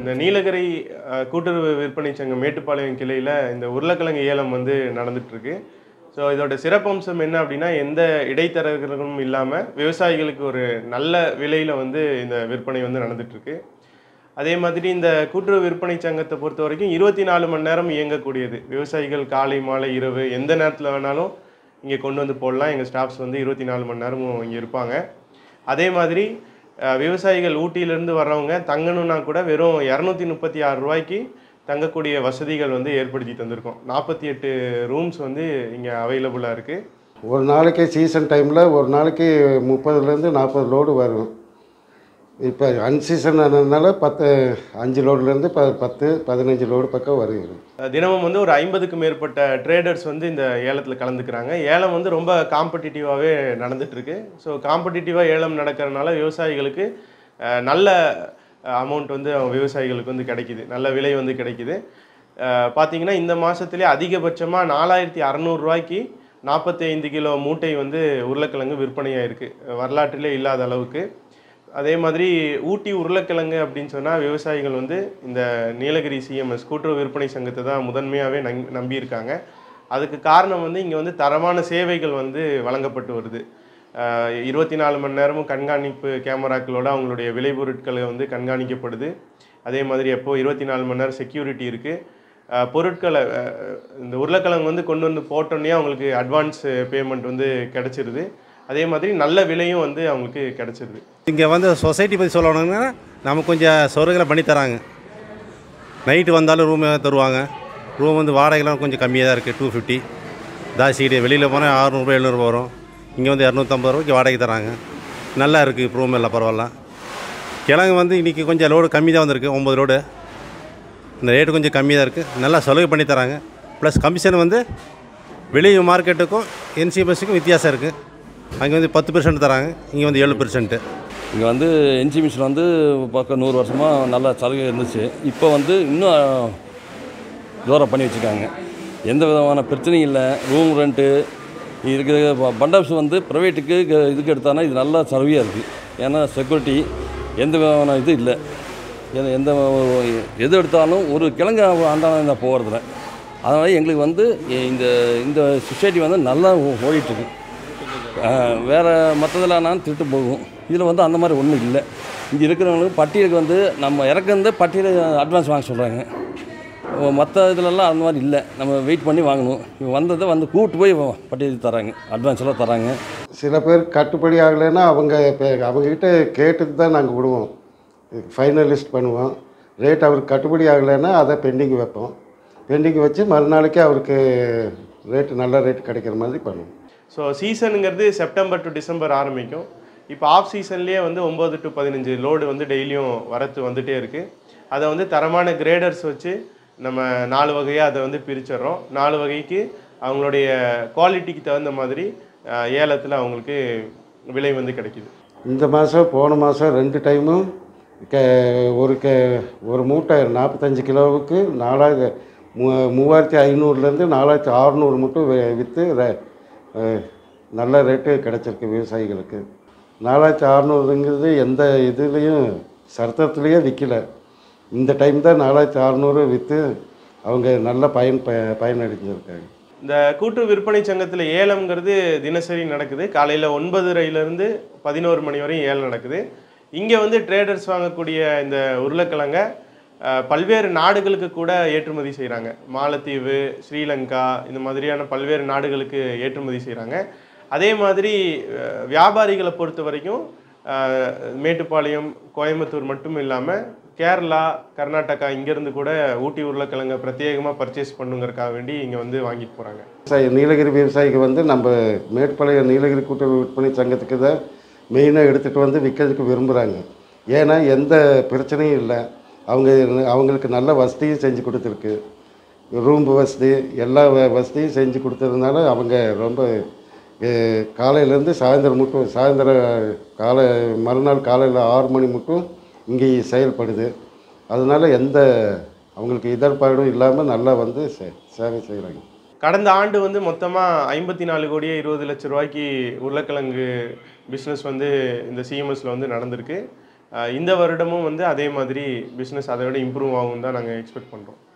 இந்த நீலகிரி கூட்டுறவு விற்பனை சங்கம் மேட்டுப்பாளையம் கிளையில் இந்த உருளைக்கிழங்கு ஏலம் வந்து நடந்துட்டுருக்கு. ஸோ இதோட சிறப்பம்சம் என்ன அப்படின்னா, எந்த இடைத்தரகர்களும் இல்லாமல் விவசாயிகளுக்கு ஒரு நல்ல விலையில் வந்து இந்த விற்பனை வந்து நடந்துட்டுருக்கு. அதே மாதிரி இந்த கூட்டுறவு விற்பனை சங்கத்தை பொறுத்த வரைக்கும் 24 மணி நேரம் இயங்கக்கூடியது. விவசாயிகள் காலை, மாலை, இரவு எந்த நேரத்தில் வேணாலும் இங்கே கொண்டு வந்து போடலாம். எங்கள் ஸ்டாஃப்ஸ் வந்து 24 மணி நேரமும் இங்கே இருப்பாங்க. அதே மாதிரி விவசாயிகள் ஊட்டியிலேருந்து வர்றவங்க தங்கணுன்னா கூட வெறும் ரூ. 236 தங்கக்கூடிய வசதிகள் வந்து ஏற்படுத்தி தந்திருக்கோம். 48 ரூம்ஸ் வந்து இங்கே அவைலபிளாக இருக்குது. ஒரு நாளைக்கு சீசன் டைமில் ஒரு நாளைக்கு 30லேருந்து 40 லோடு வரும். இப்போ அன்சீசன் ஆனதுனால 5 லோடுலேருந்து 10-15 லோடு பக்கம் வருது. தினமும் வந்து ஒரு 50க்கும் மேற்பட்ட ட்ரேடர்ஸ் வந்து இந்த ஏலத்தில் கலந்துக்கிறாங்க. ஏலம் வந்து ரொம்ப காம்படிட்டிவாகவே நடந்துகிட்ருக்கு. ஸோ காம்படிட்டிவாக ஏலம் நடக்கிறதுனால விவசாயிகளுக்கு நல்ல அமௌண்ட் வந்து விவசாயிகளுக்கு வந்து கிடைக்கிது, நல்ல விலை வந்து கிடைக்கிது. பார்த்திங்கன்னா இந்த மாதத்துலேயே அதிகபட்சமாக ரூ. 4,600 45 கிலோ மூட்டை வந்து உருளைக்கிழங்கு விற்பனையாக இருக்குது, வரலாற்றிலே இல்லாத அளவுக்கு. அதே மாதிரி ஊட்டி உருளைக்கிழங்கு அப்படின்னு சொன்னால் விவசாயிகள் வந்து இந்த நீலகிரி சிஎம்எஸ் கூட்டுறவு விற்பனை சங்கத்தை தான் முதன்மையாகவே நம்பியிருக்காங்க. அதுக்கு காரணம் வந்து இங்கே வந்து தரமான சேவைகள் வந்து வழங்கப்பட்டு வருது. 24 மணி நேரமும் கண்காணிப்பு கேமராக்களோட அவங்களுடைய விளைபொருட்களை வந்து கண்காணிக்கப்படுது. அதே மாதிரி எப்போ 24 மணி நேரம் செக்யூரிட்டி இருக்குது. பொருட்களை இந்த உருளைக்கிழங்கு வந்து கொண்டு வந்து போட்டோன்னே அவங்களுக்கு அட்வான்ஸ் பேமெண்ட் வந்து கிடச்சிருது. அதே மாதிரி நல்ல விலையும் வந்து அவங்களுக்கு கிடச்சிருது. இங்கே வந்து சொசைட்டி பற்றி சொல்லணுங்கன்னா நமக்கு கொஞ்சம் சௌகரியங்களை பண்ணி தராங்க. நைட்டு வந்தாலும் ரூம் தருவாங்க. ரூம் வந்து வாடகைலாம் கொஞ்சம் கம்மியாக தான் இருக்குது, 250. ஜாஸ்தி வெளியில் போனால் 600-700 வரும். இங்கே வந்து 250 வாடகை தராங்க. நல்லா இருக்குது, ரூம் எல்லாம் பரவாயில்ல. கிழங்கு வந்து இன்றைக்கி கொஞ்சம் லோடு கம்மி தான் வந்திருக்கு, 9 லோடு. இந்த ரேட்டு கொஞ்சம் கம்மியாக தான் இருக்குது, நல்லா சலுகை பண்ணி தராங்க. ப்ளஸ் கமிஷன் வந்து வெளி மார்க்கெட்டுக்கும் என்சிஎம்எஸ்ஸுக்கும் வித்தியாசம் இருக்குது. அங்கே வந்து 10% தராங்க, இங்கே வந்து 7%. இங்கே வந்து என்சிஎம்எஸ்ஸில் வந்து பக்கம் 100 வருஷமாக நல்ல சலுகை இருந்துச்சு. இப்போ வந்து இன்னும் தூரம் பண்ணி வச்சுருக்காங்க. எந்த விதமான பிரச்சனையும் இல்லை. ரூம் ரெண்ட்டு இருக்கிற பண்டாப்ஸ் வந்து ப்ரைவேட்டுக்கு இதுக்கு எடுத்தாங்கன்னா இது நல்லா சலுகையாக இருக்குது. ஏன்னா செக்யூரிட்டி எந்த விதமான இது இல்லை. எந்த எது எடுத்தாலும் ஒரு கிழங்கு ஆண்டான போகிறதில்ல. அதனால் எங்களுக்கு வந்து இந்த சொசைட்டி வந்து நல்லா ஓடிட்டுருக்கு. வேறு மற்றதெல்லாம் நான் திருட்டு போகும். இதில் வந்து அந்த மாதிரி ஒன்றும் இல்லை. இங்கே இருக்கிறவங்களுக்கு பட்டியலுக்கு வந்து நம்ம இறக்குறது பட்டியலை அட்வான்ஸ் வாங்க சொல்கிறாங்க. மற்ற இதிலெல்லாம் அந்த மாதிரி இல்லை. நம்ம வெயிட் பண்ணி வாங்கணும். இவங்க வந்ததை வந்து கூப்பிட்டு போய் பட்டியல் தராங்க, அட்வான்ஸ் எல்லாம் தராங்க. சில பேர் கட்டுப்படி ஆகலைன்னா அவங்கக்கிட்ட கேட்டுட்டு தான் நாங்கள் விடுவோம், ஃபைனல் லிஸ்ட் பண்ணுவோம். ரேட் அவருக்கு கட்டுப்படி ஆகலைன்னா அதை பெண்டிங் வைப்போம். பெண்டிங் வச்சு மறுநாளைக்கு அவருக்கு ரேட்டு நல்ல ரேட்டு கிடைக்கிற மாதிரி பண்ணுவோம். ஸோ சீசனுங்கிறது செப்டம்பர் டு டிசம்பர் ஆரம்பிக்கும். இப்போ ஆஃப் சீசன்லேயே வந்து 9 to 15 லோடு வந்து டெய்லியும் வரத்து வந்துகிட்டே இருக்குது. அதை வந்து தரமான கிரேடர்ஸ் வச்சு நம்ம 4 வகையாக அதை வந்து பிரிச்சிடறோம். 4 வகைக்கு அவங்களுடைய குவாலிட்டிக்கு தகுந்த மாதிரி ஏலத்தில் அவங்களுக்கு விலை வந்து கிடைக்கிது. இந்த மாதம் போன மாதம் 2 டைமும் ஒரு மூட்டை 45 கிலோவுக்கு 3500லேருந்து 4600 மட்டும் விற்று நல்ல ரேட்டு கிடச்சிருக்கு விவசாயிகளுக்கு. 4600ங்கிறது எந்த இதுலேயும் சர்த்தத்துலேயே விற்கலை. இந்த டைம் தான் 4600 விற்று அவங்க நல்ல பயனடைஞ்சிருக்காங்க. இந்த கூட்டுறவு விற்பனை சங்கத்தில் ஏலம்ங்கிறது தினசரி நடக்குது. காலையில் 9:30லேருந்து 11 மணி வரையும் ஏலம் நடக்குது. இங்கே வந்து ட்ரேடர்ஸ் வாங்கக்கூடிய இந்த உருளைக்கிழங்கை பல்வேறு நாடுகளுக்கு கூட ஏற்றுமதி செய்கிறாங்க. மாலத்தீவு, ஸ்ரீலங்கா இந்த மாதிரியான பல்வேறு நாடுகளுக்கு ஏற்றுமதி செய்கிறாங்க. அதே மாதிரி வியாபாரிகளை பொறுத்த வரைக்கும் மேட்டுப்பாளையம், கோயம்புத்தூர் மட்டும் இல்லாமல் கேரளா, கர்நாடகா இங்கேருந்து கூட ஊட்டி உருளைக்கிழங்கை பிரத்யேகமாக பர்ச்சேஸ் பண்ணுங்கிறதுக்காக வேண்டி இங்கே வந்து வாங்கிட்டு போகிறாங்க. நீலகிரி விவசாயிக்கு வந்து நம்ம மேட்டுப்பாளையம் நீலகிரி கூட்டுறவு விற்பனை சங்கத்துக்கு தான் மெயினாக எடுத்துகிட்டு வந்து விற்கிறதுக்கு விரும்புகிறாங்க. ஏன்னா எந்த பிரச்சனையும் இல்லை. அவங்களுக்கு நல்ல வசதியும் செஞ்சு கொடுத்துருக்கு. ரூம் வசதி எல்லா வசதியும் செஞ்சு கொடுத்ததுனால அவங்க ரொம்ப காலையிலேருந்து சாயந்தரம் மறுநாள் காலையில் 6 மணி மட்டும் இங்கே செயல்படுது. அதனால் எந்த அவங்களுக்கு இடர்பாடும் இல்லாமல் நல்லா வந்து சேவை செய்கிறாங்க. கடந்த ஆண்டு வந்து மொத்தமாக 54,20,00,000 ரூபாய்க்கு உருளைக்கிழங்கு பிஸ்னஸ் வந்து இந்த சிஎம்எஸில் வந்து நடந்திருக்கு. இந்த வருடமும் வந்து அதே மாதிரி பிஸ்னஸ் அதை விட இம்ப்ரூவ் ஆகும் தான் நாங்கள் எக்ஸ்பெக்ட் பண்ணுறோம்.